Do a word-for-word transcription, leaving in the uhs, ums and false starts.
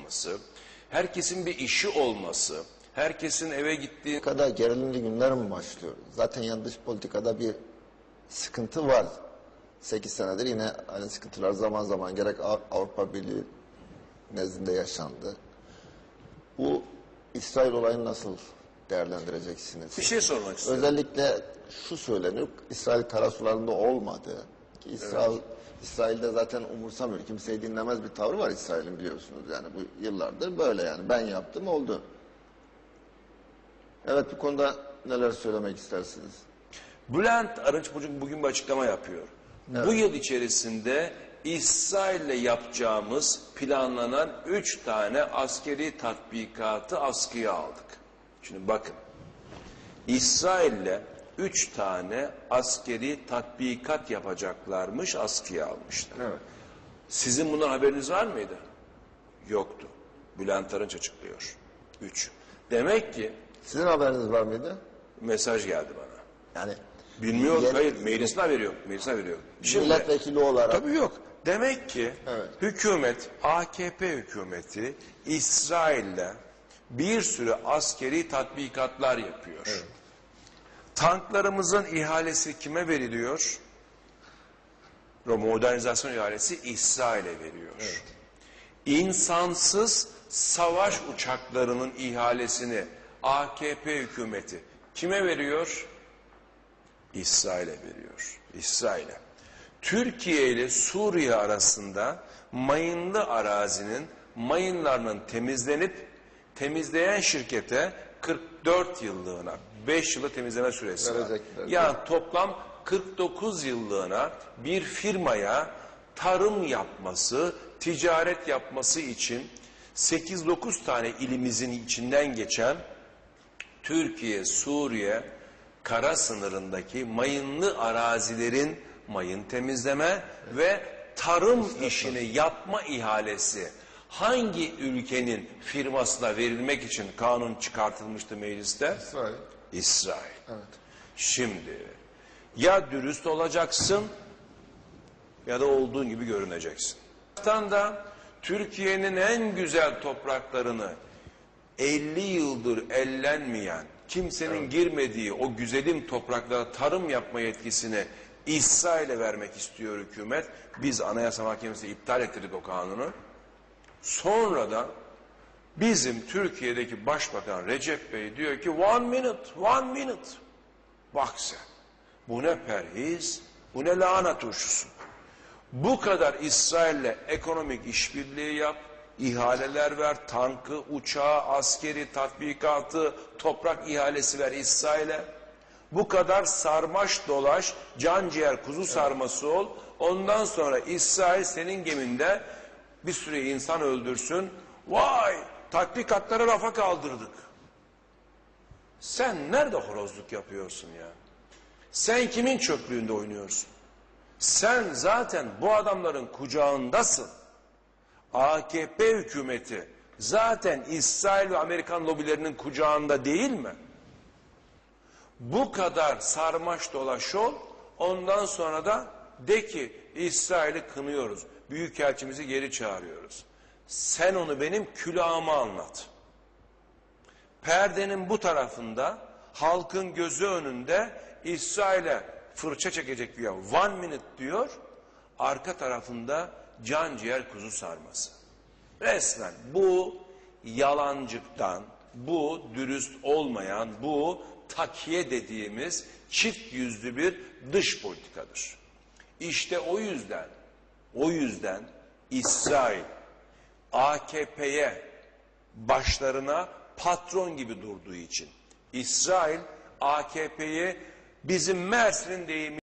çalışması, herkesin bir işi olması, herkesin eve gittiği... kadar gerilimli günler mi başlıyor? Zaten yan dış politikada bir sıkıntı var. sekiz senedir yine aynı sıkıntılar zaman zaman gerek Avrupa Birliği nezdinde yaşandı. Bu İsrail olayını nasıl değerlendireceksiniz? Bir şey sormak istiyorum. Özellikle şu söyleniyor, İsrail karasularında olmadı. Ki İsrail, evet. İsrail'de zaten umursamıyor, kimseyi dinlemez bir tavrı var İsrail'in, biliyorsunuz. Yani bu yıllardır böyle, yani ben yaptım oldu. Evet, bu konuda neler söylemek istersiniz? Bülent Arınç bugün, bugün bir açıklama yapıyor. Evet. Bu yıl içerisinde İsrail'le yapacağımız planlanan üç tane askeri tatbikatı askıya aldık. Şimdi bakın, İsrail'le üç tane askeri tatbikat yapacaklarmış, askıya almışlar. Evet. Sizin bundan haberiniz var mıydı? Yoktu. Bülent Arınç açıklıyor. Üç. Demek ki... Sizin haberiniz var mıydı? Mesaj geldi bana. Yani... Bilmiyorum, yeni, hayır, meclisin haberi yok. Meclisin haberi yok. Şimdi, milletvekili olarak... Tabii yok. Demek ki evet. hükümet, A K P hükümeti İsrail'le bir sürü askeri tatbikatlar yapıyor. Evet. Tanklarımızın ihalesi kime veriliyor? Modernizasyon ihalesi İsrail'e veriyor. Evet. İnsansız savaş uçaklarının ihalesini A K P hükümeti kime veriyor? İsrail'e veriyor. İsrail'e. Türkiye ile Suriye arasında mayınlı arazinin mayınlarının temizlenip temizleyen şirkete kırk dört yıllığına, beş yılı temizleme süresi var. Yani toplam kırk dokuz yıllığına bir firmaya tarım yapması, ticaret yapması için sekiz dokuz tane ilimizin içinden geçen Türkiye, Suriye kara sınırındaki mayınlı arazilerin mayın temizleme ve tarım işini yapma ihalesi hangi ülkenin firmasına verilmek için kanun çıkartılmıştı mecliste? İsrail. İsrail. Evet. Şimdi ya dürüst olacaksın ya da olduğun gibi görüneceksin. Da Türkiye'nin en güzel topraklarını elli yıldır ellenmeyen, kimsenin evet. girmediği o güzelim topraklara tarım yapma yetkisini İsrail'e vermek istiyor hükümet. Biz Anayasa Mahkemesi'ne iptal ettirdik o kanunu. Sonra da bizim Türkiye'deki Başbakan Recep Bey diyor ki one minute, one minute. Bak sen, bu ne perhiz, bu ne lahana turşusu. Bu kadar İsrail'le ekonomik işbirliği yap, ihaleler ver, tankı, uçağı, askeri tatbikatı, toprak ihalesi ver İsrail'e. Bu kadar sarmaş dolaş, can ciğer kuzu sarması ol. Ondan sonra İsrail senin geminde bir sürü insan öldürsün. Vay, tatbikatları rafa kaldırdık. Sen nerede horozluk yapıyorsun ya? Sen kimin çöplüğünde oynuyorsun? Sen zaten bu adamların kucağındasın. A K P hükümeti zaten İsrail ve Amerikan lobilerinin kucağında değil mi? Bu kadar sarmaş dolaş ol, ondan sonra da de ki İsrail'i kınıyoruz, büyükelçimizi geri çağırıyoruz. Sen onu benim külahıma anlat. Perdenin bu tarafında, halkın gözü önünde İsrail'e fırça çekecek diyor, one minute diyor, arka tarafında can ciğer kuzu sarması. Resmen bu yalancıktan, bu dürüst olmayan, bu takiye dediğimiz çift yüzlü bir dış politikadır. İşte o yüzden, o yüzden İsrail A K P'ye başlarına patron gibi durduğu için, İsrail A K P'yi bizim Mersin'in deyimi